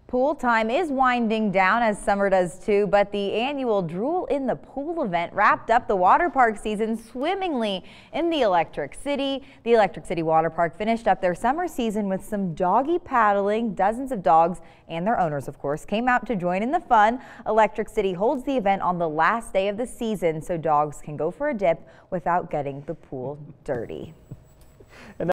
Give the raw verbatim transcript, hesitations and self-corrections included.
Pool time is winding down as summer does too, but the annual Drool in the Pool event wrapped up the water park season swimmingly in the Electric City. The Electric City Water Park finished up their summer season with some doggy paddling. Dozens of dogs and their owners, of course, came out to join in the fun. Electric City holds the event on the last day of the season so dogs can go for a dip without getting the pool dirty.